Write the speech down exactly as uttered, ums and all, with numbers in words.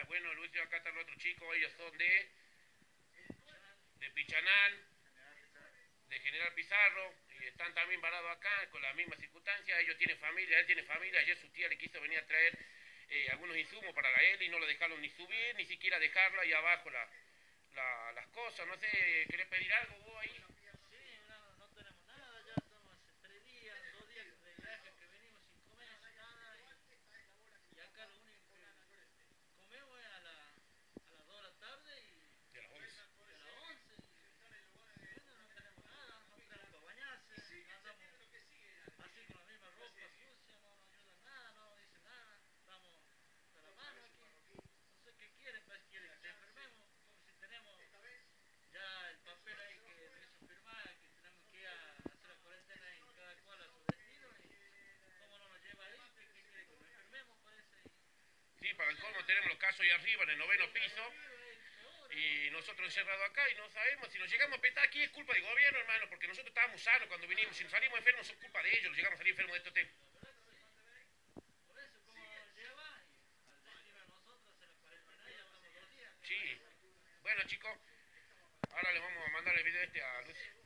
días. Bueno, Lucio, acá están los otros chicos, ellos son de, de Pichanal, de General Pizarro, y están también varados acá con las mismas circunstancias. Ellos tienen familia, él tiene familia. Ayer su tía le quiso venir a traer eh, algunos insumos para la L y no lo dejaron ni subir, ni siquiera dejarlo ahí abajo la, la, las cosas. No sé, ¿querés pedir algo vos ahí? Sí, no, no tenemos nada, ya estamos hace tres días, dos días de viaje que venimos sin comer, sin nada, y, y acá lo único que comemos es a, la, a las dos de la tarde y, De las once. y a las once, y, y bueno, no tenemos nada, no tenemos para bañarse, andamos así con la misma ropa sucia, no nos ayuda en nada, no nos dice nada, estamos de la mano aquí, no sé qué quieren, pues quieren que te enfermemos, como si tenemos ya el papel ahí que nos hizo firmar, que tenemos que ir a hacer la cuarentena en cada cual a su destino y cómo no nos lleva ahí, que, que quiere que nos enfermemos, parece. Sí, Y no para el sé, colmo tenemos los casos ahí arriba, en el noveno y piso, arriba es peor, y entonces, nosotros encerrados acá y no sabemos. Si nos llegamos a petar aquí es culpa del gobierno, hermano, porque nosotros estábamos sanos cuando vinimos. Si nos salimos enfermos es culpa de ellos, nos llegamos a salir enfermos de este tema. la verdad que sí. Por eso, cómo no nos lleva y al destino de nosotros hacer la cuarentena, ya estamos dos días acá. Sí. Bueno, chicos, ahora les vamos a mandar el video este a Luis.